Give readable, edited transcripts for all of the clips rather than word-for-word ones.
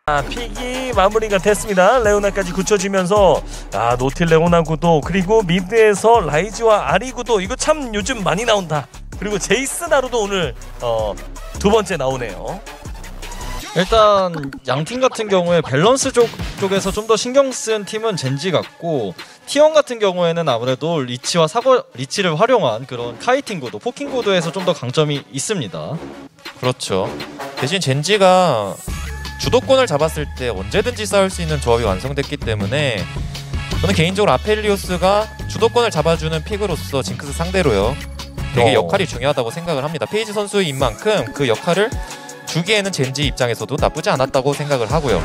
픽이 마무리가 됐습니다. 레오나까지 굳혀지면서 노틸 레오나 구도, 그리고 미드에서 라이즈와 아리 구도, 이거 참 요즘 많이 나온다. 그리고 제이스 나루도 오늘 두 번째 나오네요. 일단 양팀 같은 경우에 밸런스 쪽에서 좀 더 신경 쓴 팀은 젠지 같고, T1 같은 경우에는 아무래도 리치를 활용한 그런 카이팅 구도, 포킹 구도에서 좀 더 강점이 있습니다. 그렇죠. 대신 젠지가 주도권을 잡았을 때 언제든지 싸울 수 있는 조합이 완성됐기 때문에 저는 개인적으로 아펠리오스가 주도권을 잡아주는 픽으로서 징크스 상대로요, 되게 역할이 중요하다고 생각을 합니다. 페이지 선수인 만큼 그 역할을 주기에는 젠지 입장에서도 나쁘지 않았다고 생각을 하고요.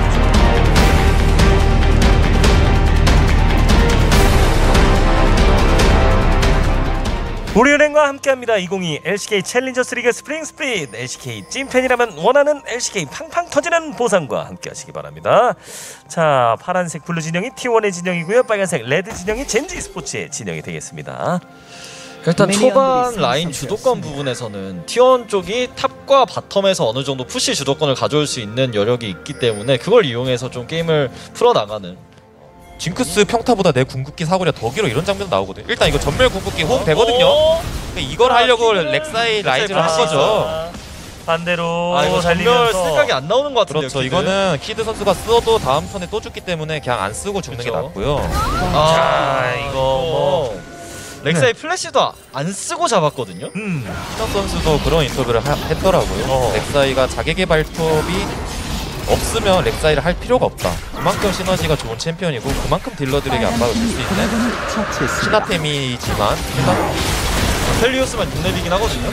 우리은행과 함께합니다. 2022 LCK 챌린저스 리그 스프링 스플릿. LCK 찐팬이라면 원하는 LCK 팡팡 터지는 보상과 함께하시기 바랍니다. 자, 파란색 블루 진영이 T1의 진영이고요, 빨간색 레드 진영이 젠지 스포츠의 진영이 되겠습니다. 일단 초반 라인 주도권 부분에서는 T1 쪽이 탑과 바텀에서 어느 정도 푸시 주도권을 가져올 수 있는 여력이 있기 때문에 그걸 이용해서 좀 게임을 풀어나가는. 징크스 평타보다 내 궁극기 사거리가 더 길어, 이런 장면도 나오거든요. 일단 이거 전멸 궁극기 호응 되거든요. 이걸 하려고 렉사이 라이즈를 한 거죠. 반대로 이거 전멸 생각이 안 나오는 것 같은데요. 그렇죠. 이거는 키드 선수가 써도 다음 턴에 또 죽기 때문에 그냥 안 쓰고 죽는 게 낫고요. 자, 이거 렉사이 플래시도 안 쓰고 잡았거든요. 키너 선수도 그런 인터뷰를 했더라고요. 렉사이가 자객의 발톱이 없으면 렉사이를 할 필요가 없다. 그만큼 시너지가 좋은 챔피언이고 그만큼 딜러들에게 압박을 줄 수 있는 신화템이지만 펠리오스만 6렙이긴 하거든요.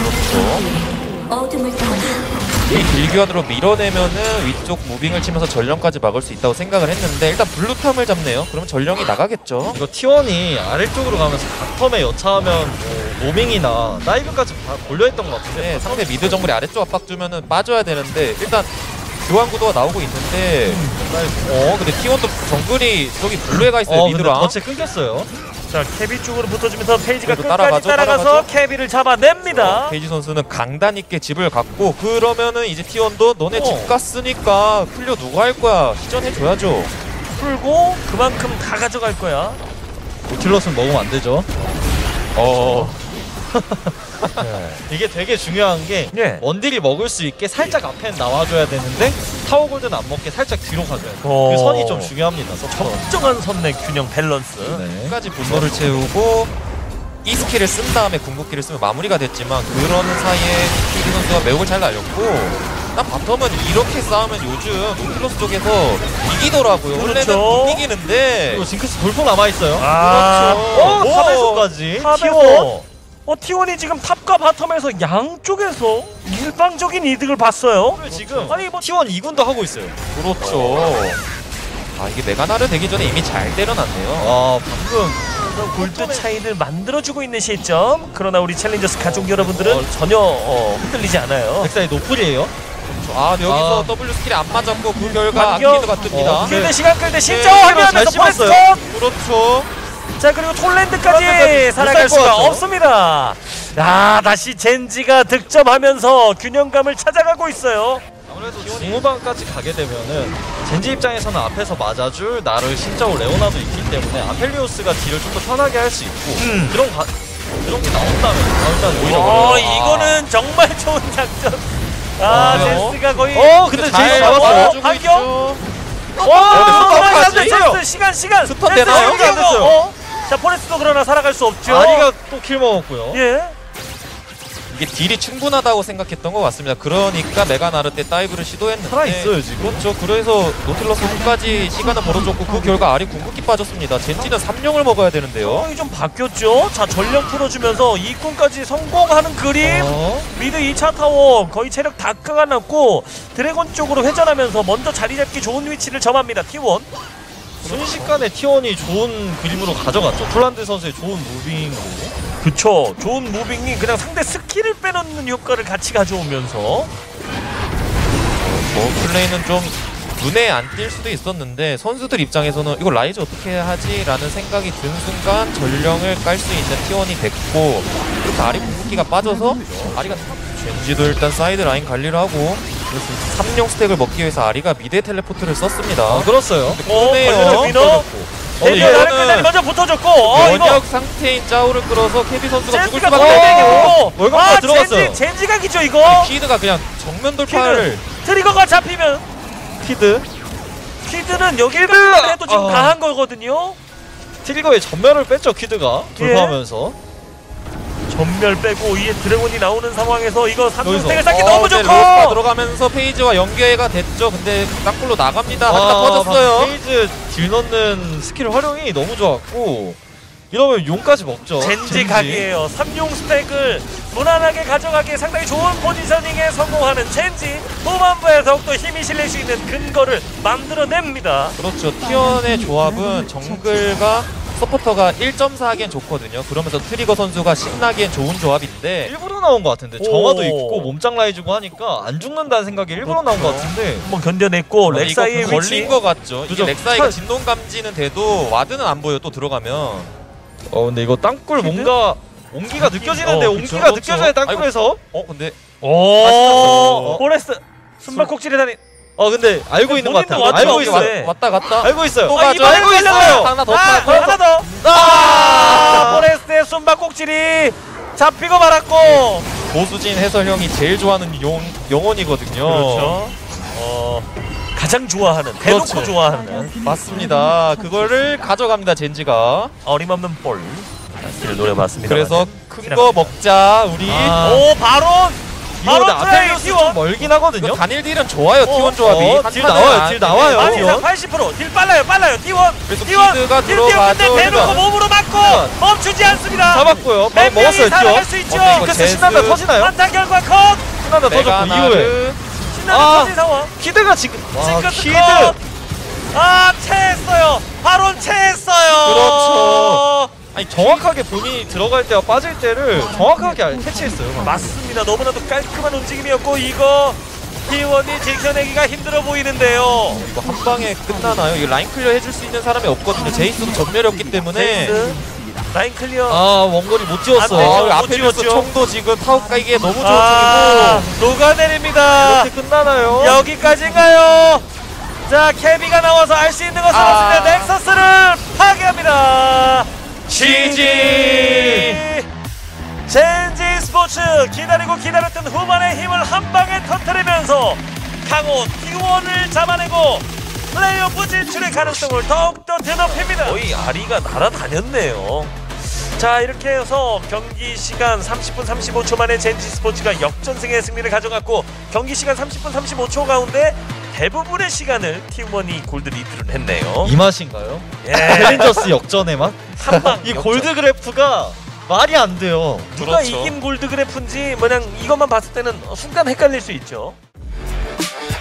그렇죠. 이 딜교환으로 밀어내면은 위쪽 무빙을 치면서 전령까지 막을 수 있다고 생각을 했는데 일단 블루탐을 잡네요. 그러면 전령이 나가겠죠. 이거 T1이 아래쪽으로 가면서 바텀에 여차하면 로밍이나 다이브까지 몰려있던 것 같은데, 네, 상대 미드 정글이 아래쪽 압박 주면은 빠져야 되는데 일단 교환 구도가 나오고 있는데 근데 T1도 정글이 저기 블루에 가 있어요. 미드랑. 근데 덫에 끊겼어요. 자, 케비 쪽으로 붙어주면서 페이지가 끝까지 따라가죠, 따라가서 케비를 잡아냅니다. 페이지 선수는 강단 있게 집을 갔고, 그러면은 이제 T1도 너네 집 갔으니까 클리어 누가 할 거야, 시전해줘야죠. 풀고 그만큼 다 가져갈 거야. 노틸러스는 먹으면 안 되죠. 이게 되게 중요한 게 원딜이 먹을 수 있게 살짝 앞에 나와줘야 되는데 타워 골드는 안 먹게 살짝 뒤로 가줘야 돼요. 그 선이 좀 중요합니다. 적정한 선내 균형 밸런스. 끝까지 분노를 채우고 이 스킬을 쓴 다음에 궁극기를 쓰면 마무리가 됐지만 그러는 사이에 키드 선수가 매혹을 잘 날렸고, 난 바텀은 이렇게 싸우면 요즘 노틸러스 쪽에서 이기더라고요. 그렇죠. 원래는 못 이기는데. 그리고 징크스 돌풍 남아있어요. 그렇죠. 탑에서까지 T1. T1이 지금 탑과 바텀에서 양쪽에서 일방적인 이득을 봤어요. 지금 T1 2군도 하고 있어요. 그렇죠. 이게 메가나르 되기 전에 이미 잘 때려놨네요. 방금 골드 차이를 만들어주고 있는 시점. 그러나 우리 챌린저스 가족 여러분들은 전혀 흔들리지 않아요. 렉사이 노플이에요. 여기서 W 스킬이 안 맞았고 그 결과 아키드가 뜹니다. 끌대 시간 끌대 신정하면서 포레스트. 그렇죠. 자, 그리고 톨랜드까지 살아갈 수가 없습니다. 다시 젠지가 득점하면서 균형감을 찾아가고 있어요. 아무래도 중후반까지 가게 되면은 젠지 입장에서는 앞에서 맞아줄 나를 신짜오 레오나도 있기 때문에 아펠리오스가 딜을 좀 더 편하게 할 수 있고 그런 게 나온다면 일단 오히려 이거는 정말 좋은 작전. 제스가 거의 근데 제이스 잡았어요. 반격. 시간 스턴 되나요? 안 됐어요. 자, 포레스도 그러나 살아갈 수 없죠. 아리가 또 킬 먹었고요. 이게 딜이 충분하다고 생각했던 것 같습니다. 그러니까 메가나르 때 다이브를 시도했는데 살아있어요 지금. 그렇죠. 그래서 노틸러스 홈까지 시간을 벌어줬고 그 결과 아리 궁극기 빠졌습니다. 젠지는 3령을 먹어야 되는데요. 상황이 좀 바뀌었죠. 자, 전령 풀어주면서 2꾼까지 성공하는 그림. 미드 2차 타워 거의 체력 다 깎아놨고 드래곤 쪽으로 회전하면서 먼저 자리 잡기 좋은 위치를 점합니다. T1. 순식간에 T1이 좋은 그림으로 가져갔죠. 톨란드 선수의 좋은 무빙으로. 그쵸. 좋은 무빙이 그냥 상대 스킬을 빼놓는 효과를 같이 가져오면서 플레이는 좀 눈에 안 띌 수도 있었는데 선수들 입장에서는 이거 라이즈 어떻게 하지? 라는 생각이 든 순간 전령을 깔 수 있는 T1이 됐고, 그렇게 아리 궁극기가 빠져서 아리가 젠지도 일단 사이드 라인 관리를 하고 3용 스택을 먹기 위해서 아리가 미드에 텔레포트를 썼습니다. 그렇어요. 걸려서 위너. 어, 데뷔 이거는 나르까지 먼저 붙어줬고. 이거 원역 상태인 짜오를 끌어서 케비 선수가 죽을 젠지가 수밖에 더 없고 땡기고. 월급가 들어갔어요. 젠지 각이죠 이거. 키드가 그냥 정면 돌파를 트리거가 잡히면 키드. 키드는 여기를 해도 지금 아. 다 한 거거든요. 트리거의 전멸을 뺐죠 키드가 돌파하면서. 전멸 빼고 이에 드래곤이 나오는 상황에서 이거 여기서. 3대 쌓기 너무 네, 좋고. 로스가 들어가면서 페이지와 연계가 됐죠. 근데 땅굴로 나갑니다. 하나 터졌어요. 페이즈 딜 넣는 스킬 활용이 너무 좋았고 이러면 용까지 먹죠. 젠지 각이에요. 3용 스택을 무난하게 가져가기에 상당히 좋은 포지셔닝에 성공하는 젠지. 후반부에 더욱더 힘이 실릴 수 있는 근거를 만들어냅니다. 그렇죠. T1의 조합은 정글과 서포터가 1.4 하기엔 좋거든요. 그러면서 트리거 선수가 신나기엔 좋은 조합인데 일부러 나온 것 같은데 오. 정화도 있고 몸짱 라이즈고 하니까 안 죽는다는 생각이 일부러 나온 것 같은데. 한번 견뎌냈고 이거 렉사이의 위치. 걸린 것 같죠. 이게 그죠. 렉사이가 진동 감지는 돼도 와드는 안 보여. 또 들어가면 근데 이거 땅굴 키드? 뭔가 온기가 느껴지는데 그쵸. 온기가 그쵸. 느껴져요 땅굴에서. 근데 오, 포레스트 숨바꼭질에 다니. 근데 알고 있는 것 같아요. 본인도 알고 왔죠. 있어요. 네. 왔다 갔다. 알고 있어요. 또 가죠. 알고 있어요. 하나 더 하나 타고. 더. 포레스트의 숨바꼭질이 잡히고 말았고. 고수진 해설형이 제일 좋아하는 영혼이거든요. 그렇죠. 가장 좋아하는, 대놓고 그렇죠. 좋아하는 맞습니다. 그거를 가져갑니다. 젠지가. 어림없는 볼. 스킬을 노려봤습니다. 그래서 큰 거 먹자 우리. 오 바론. 이거 근데 바로 트레이 아펠리오스 T1. 좀 멀긴 하거든요. 이거 단일 딜은 좋아요. T1 조합이. 딜 나와요, 딜 나와요. 아니 T1. 80%. 딜 빨라요. T1. 그래서 T1. 키드가 딜 띄우는데 들어가죠. 대놓고 몸으로 맞고 멈추지 않습니다. 잡았고요. 몇 바로 명이 먹었어요. 살아갈 T1. 수 있죠. 이거 핑크스 제스. 신난다 터지나요? 한타 결과 컷. 신난다 터졌고 이후에 메가나르. 신나는 아. 터진 상황. 키드가 지금 징크스 키드 컷. 체했어요. 바론 체했어요. 그렇죠. 아니 정확하게 본인이 들어갈 때와 빠질 때를 정확하게 캐치했어요. 맞습니다. 너무나도 깔끔한 움직임이었고 이거 T1이 지켜내기가 힘들어 보이는데요. 이거 한 방에 끝나나요? 이거 라인 클리어 해줄 수 있는 사람이 없거든요. 제이스도 전멸이었기 때문에. 제이스 라인 클리어. 원거리 못 안 지웠어. 되죠. 아펠리오스 못 총도 지금 타워 까이기에 너무 좋은 녹아내립니다. 이렇게 끝나나요? 여기까지인가요? 자, 케비가 나와서 알 수 있는 것은 없습니다. 넥서스를 파괴합니다. GG! 젠지 스포츠 기다리고 기다렸던 후반의 힘을 한 방에 터뜨리면서 강호 T1을 잡아내고 플레이오프 진출의 가능성을 더욱더 드높입니다. 거의 아리가 날아다녔네요. 자, 이렇게 해서 경기 시간 30분 35초 만에 젠지 스포츠가 역전승의 승리를 가져갔고 경기 시간 30분 35초 가운데 대부분의 시간을 T1이 골드 리드를 했네요. 이 맛인가요? 예. 챌린저스 역전의 맛? 한방 이 골드 그래프가 말이 안 돼요. 누가 그렇죠. 이긴 골드 그래프인지 그냥 이것만 봤을 때는 순간 헷갈릴 수 있죠.